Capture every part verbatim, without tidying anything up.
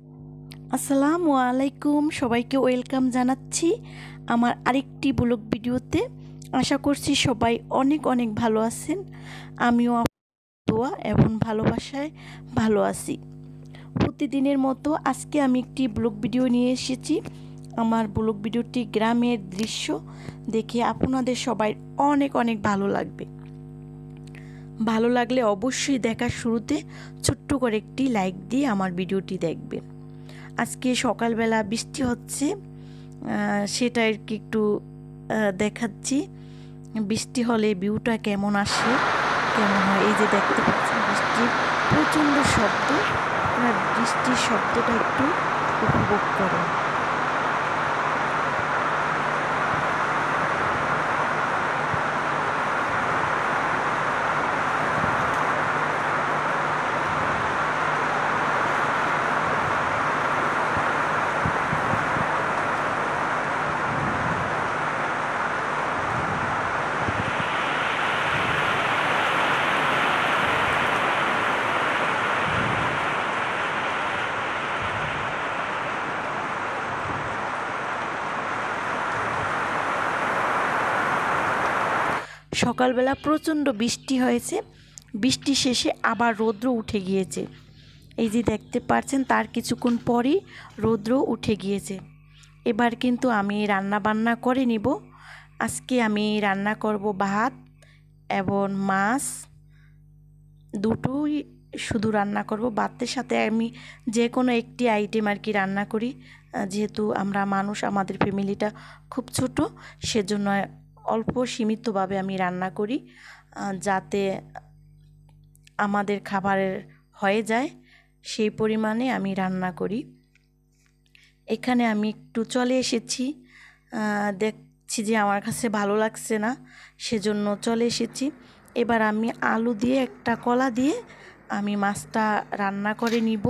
আসসালামু আলাইকুম, সবাইকে ওয়েলকাম জানাচ্ছি আমার আরেকটি ব্লগ ভিডিওতে। আশা করছি সবাই অনেক অনেক ভালো আছেন। আমিও দোয়া এবং ভালোবাসায় ভালো আছি। প্রতিদিনের মতো আজকে আমি একটি ব্লগ ভিডিও নিয়ে এসেছি। আমার ব্লগ ভিডিওটি গ্রামের দৃশ্য দেখে আপনাদের সবাই অনেক অনেক ভালো লাগবে। ভালো লাগলে অবশ্যই দেখার শুরুতে ছোট্ট করে একটি লাইক দিয়ে আমার ভিডিওটি দেখবেন। আজকে সকালবেলা বৃষ্টি হচ্ছে, সেটা আর কি একটু দেখাচ্ছি। বৃষ্টি হলে ভিউটা কেমন আসে, কেমন হয়। এই যে দেখতে পাচ্ছেন বৃষ্টির প্রচণ্ড শব্দ, বৃষ্টির শব্দটা একটু উপভোগ করেন। সকালবেলা প্রচণ্ড বৃষ্টি হয়েছে, বৃষ্টি শেষে আবার রৌদ্র উঠে গিয়েছে। এই যে দেখতে পাচ্ছেন তার কিছুক্ষণ পরই রৌদ্র উঠে গিয়েছে। এবার কিন্তু আমি রান্না বান্না করে নিব। আজকে আমি রান্না করব ভাত এবং মাছ, দুটোই শুধু রান্না করব। ভাতের সাথে আমি যে কোনো একটি আইটেম আর কি রান্না করি, যেহেতু আমরা মানুষ, আমাদের ফ্যামিলিটা খুব ছোট, সেজন্য অল্প সীমিতভাবে আমি রান্না করি, যাতে আমাদের খাবারের হয়ে যায় সেই পরিমাণে আমি রান্না করি। এখানে আমি একটু চলে এসেছি, দেখছি যে আমার কাছে ভালো লাগছে না, সেজন্য চলে এসেছি। এবার আমি আলু দিয়ে, একটা কলা দিয়ে আমি মাছটা রান্না করে নিব।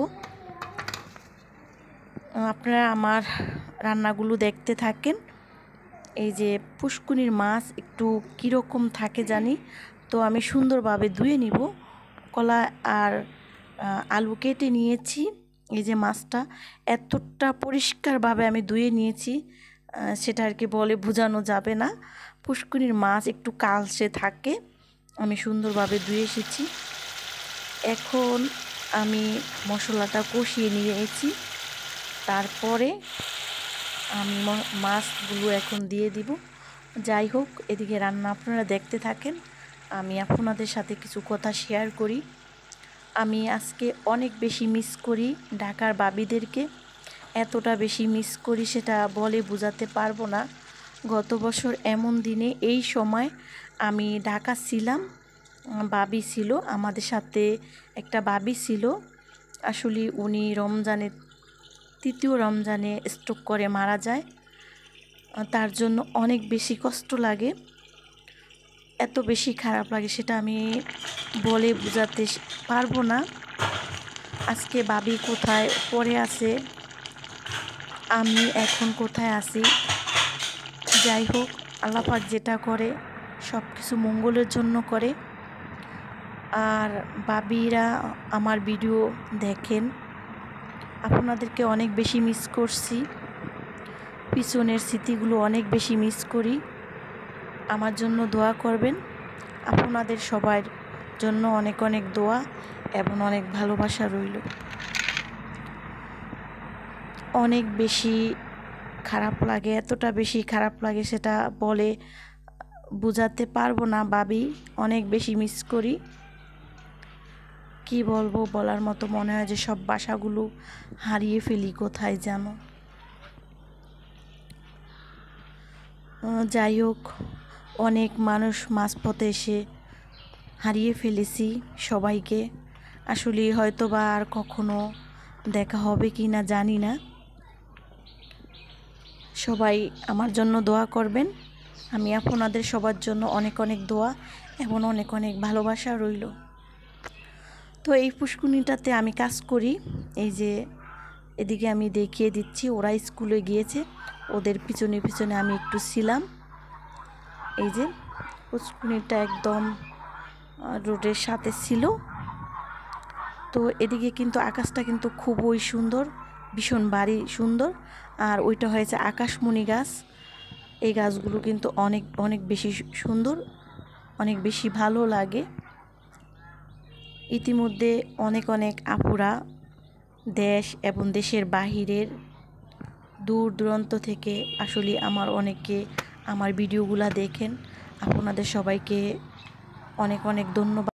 আপনারা আমার রান্নাগুলো দেখতে থাকেন। এই যে পুষ্কুনির মাছ একটু কীরকম থাকে জানি, তো আমি সুন্দরভাবে ধুয়ে নিব। কলা আর আলু কেটে নিয়েছি। এই যে মাছটা এতটা পরিষ্কারভাবে আমি ধুয়ে নিয়েছি, সেটা আর কি বলে বোঝানো যাবে না। পুষ্কুনির মাছ একটু কালচে থাকে, আমি সুন্দরভাবে ধুয়ে এসেছি। এখন আমি মশলাটা কষিয়ে নিয়েছি, তারপরে আমি মাছগুলো এখন দিয়ে দিব। যাই হোক, এদিকে রান্না আপনারা দেখতে থাকেন, আমি আপনাদের সাথে কিছু কথা শেয়ার করি। আমি আজকে অনেক বেশি মিস করি ঢাকার বাবিদেরকে, এতটা বেশি মিস করি সেটা বলে বোঝাতে পারবো না। গত বছর এমন দিনে এই সময় আমি ঢাকা ছিলাম, বাবি ছিল আমাদের সাথে, একটা বাবি ছিল। আসলে উনি রমজানে, তৃতীয় রমজানে স্ট্রোক করে মারা যায়। তার জন্য অনেক বেশি কষ্ট লাগে, এত বেশি খারাপ লাগে সেটা আমি বলে বোঝাতে পারবো না। আজকে বাবি কোথায় পড়ে আছে, আমি এখন কোথায় আছি, যাই হোক আল্লাহ পাক যেটা করে সব কিছু মঙ্গলের জন্য করে। আর বাবিরা আমার ভিডিও দেখেন, আপনাদেরকে অনেক বেশি মিস করছি, পিছনের স্মৃতিগুলো অনেক বেশি মিস করি। আমার জন্য দোয়া করবেন, আপনাদের সবার জন্য অনেক অনেক দোয়া এবং অনেক ভালোবাসা রইল। অনেক বেশি খারাপ লাগে, এতটা বেশি খারাপ লাগে সেটা বলে বোঝাতে পারবো না। ভাবি অনেক বেশি মিস করি, কি বলবো, বলার মতো মনে হয় যে সব বাসাগুলো হারিয়ে ফেলি কোথায় যেন। যাই হোক, অনেক মানুষ মাঝপথে এসে হারিয়ে ফেলেছি সবাইকে। আসলে হয়তো বা আর কখনো দেখা হবে কি না জানি না। সবাই আমার জন্য দোয়া করবেন, আমি আপনাদের সবার জন্য অনেক অনেক দোয়া এবং অনেক অনেক ভালোবাসা রইল। তো এই পুষ্কুনিটাতে আমি কাজ করি। এই যে এদিকে আমি দেখিয়ে দিচ্ছি, ওরা স্কুলে গিয়েছে, ওদের পিছনে পিছনে আমি একটু ছিলাম। এই যে পুষ্কুনিটা একদম রোডের সাথে ছিল। তো এদিকে কিন্তু আকাশটা কিন্তু খুবই সুন্দর, ভীষণ বাড়ি সুন্দর। আর ওইটা হয়েছে আকাশমণি গাছ। এই গাছগুলো কিন্তু অনেক অনেক বেশি সুন্দর, অনেক বেশি ভালো লাগে। ইতিমধ্যে অনেক অনেক আপুরা দেশ এবং দেশের বাহিরের দূর দূরান্ত থেকে আসলে আমার অনেকে আমার ভিডিওগুলো দেখেন। আপনাদের সবাইকে অনেক অনেক ধন্যবাদ।